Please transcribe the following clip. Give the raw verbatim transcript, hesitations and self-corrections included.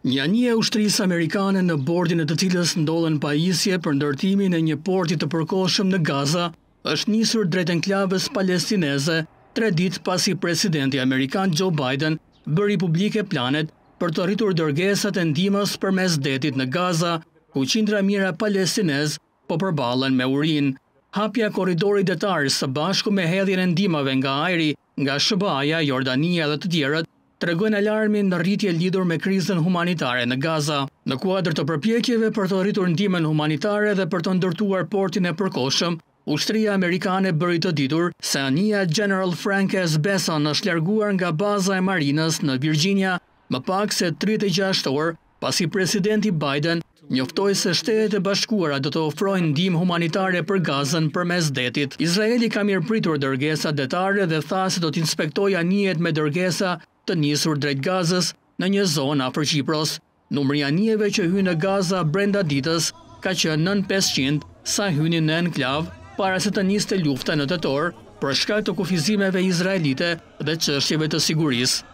Një anije ushtrisë amerikane në bordin e të cilës ndodhen pajisje për ndërtimin e një porti të përkohshëm në Gaza, është nisur drejt enklavës palestineze, tre ditë pasi presidenti amerikan Joe Biden bëri publike planet për të rritur dërgesat e ndihmës përmes detit në Gaza, ku qindra mijëra palestinez po përballen me urinë. Hapja korridorit detar së bashku me hedhjen e ndihmave nga ajri, nga S H B A-ja, Jordania dhe të tjerët, tregojnë alarmin në rritje lidhur me krizën humanitare në Gaza. Në kuadër të përpjekjeve për të rritur ndihmën humanitare dhe për të ndërtuar portin e përkohshëm, ushtria amerikane bëri të ditur se Anija General Frank S. Besson është larguar nga baza e marinës në Virginia më pak se tridhjetë e gjashtë orë pasi presidenti Biden njoftoi se Shtetet e Bashkuara do të ofrojnë ndihmë humanitare për Gazën përmes detit. Izraeli ka mirëpritur dërgesa detare dhe tha se do të inspektojë anijet me dërgesa të nisur drejt Gazës në një zonë afër Qipros. Numri i anijeve që hynë në Gaza brenda ditës ka qenë nën pesëqind sa hynin në enklav para se të niste lufta në tetor për shkak të kufizimeve izraelite dhe çështjeve të sigurisë.